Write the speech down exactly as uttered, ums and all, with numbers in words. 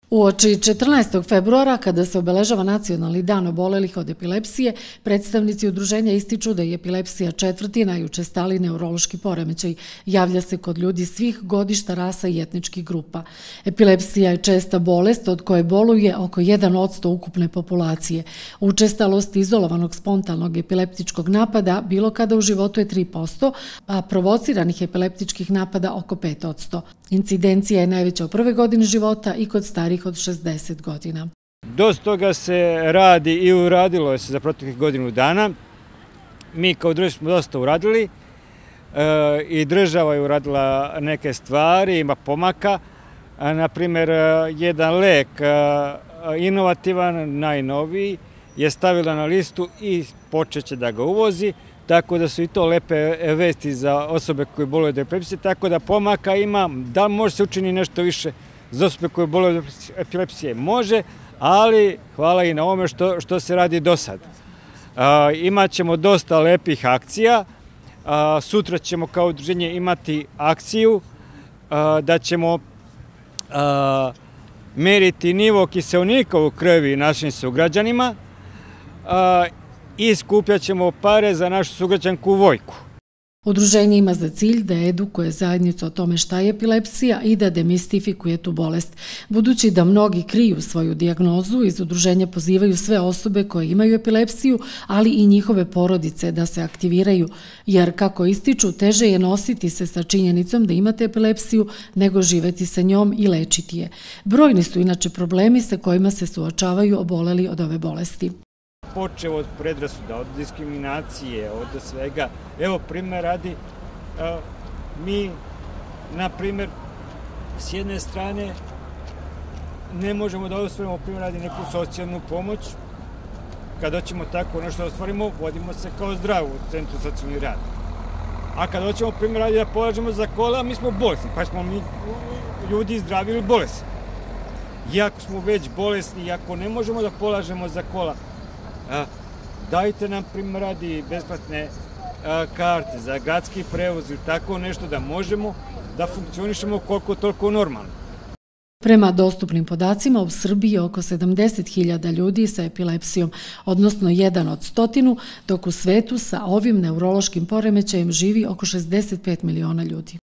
Uoči četrnaestog februara, kada se obeležava Nacionalni dan obolelih od epilepsije, predstavnici udruženja ističu da je epilepsija četvrti najučestaliji neurološki poremećaj. Javlja se kod ljudi svih godišta, rasa i etničkih grupa. Epilepsija je česta bolest od koje boluje oko jedan posto ukupne populacije. Učestalost izolovanog spontanog epileptičkog napada bilo kada u životu je tri posto, a provociranih epileptičkih napada oko pet posto. Incidencija je najveća u prve godine života i kod starih od šezdeset godina. Dosta toga se radi i uradilo je se za proteklih godinu dana. Mi kao društvo smo dosta uradili i država je uradila neke stvari, ima pomaka. Naprimjer, jedan lek inovativan, najnoviji, je stavila na listu i počeće da ga uvozi. Tako da su i to lepe vesti za osobe koje boluju od epilepsije, tako da pomaka ima. Da li može se učini nešto više za osobe koje boluju od epilepsije? Može, ali hvala i na ovome što, što se radi do sad. Imaćemo dosta lepih akcija. A, sutra ćemo kao udruženje imati akciju a, da ćemo a, meriti nivo kiseonika u krvi našim sugrađanima a, i skupljat ćemo pare za našu sugrađanku Vojku. Udruženje ima za cilj da edukuje zajednicu o tome šta je epilepsija i da demistifikuje tu bolest. Budući da mnogi kriju svoju dijagnozu, iz udruženja pozivaju sve osobe koje imaju epilepsiju, ali i njihove porodice da se aktiviraju, jer, kako ističu, teže je nositi se sa činjenicom da imate epilepsiju nego živeti sa njom i lečiti je. Brojni su inače problemi sa kojima se suočavaju oboleli od ove bolesti. Počeo od predrasuda, od diskriminacije, od svega. Evo, primjer radi, mi, na primjer, s jedne strane ne možemo da ostvarimo, primjer radi, neku socijalnu pomoć. Kada hoćemo tako nešto da ostvarimo, vodimo se kao zdravo u centru socijalni rad. A kada hoćemo, primjer radi, da polažemo za kola, mi smo bolesni, pa smo mi ljudi zdravi ili bolesni. Iako smo već bolesni, iako ne možemo da polažemo za kola, dajte nam, primjer radi, besplatne karte za gradski prevoz ili tako nešto da možemo da funkcionišemo koliko toliko normalno. Prema dostupnim podacima, u Srbiji je oko sedamdeset hiljada ljudi sa epilepsijom, odnosno jedan od stotinu, dok u svetu sa ovim neurološkim poremećajem živi oko šezdeset pet miliona ljudi.